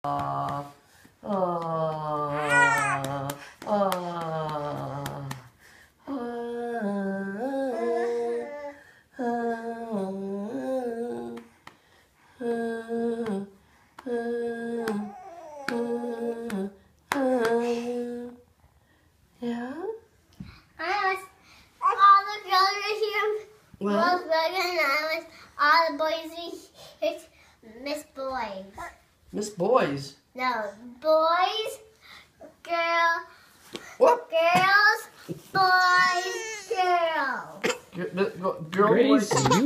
Yeah? All the girls were here. What? All the boys were here. Miss Boys. Miss Boys. No, boys, What? girls, boys, girls. Girl, Grace, boy.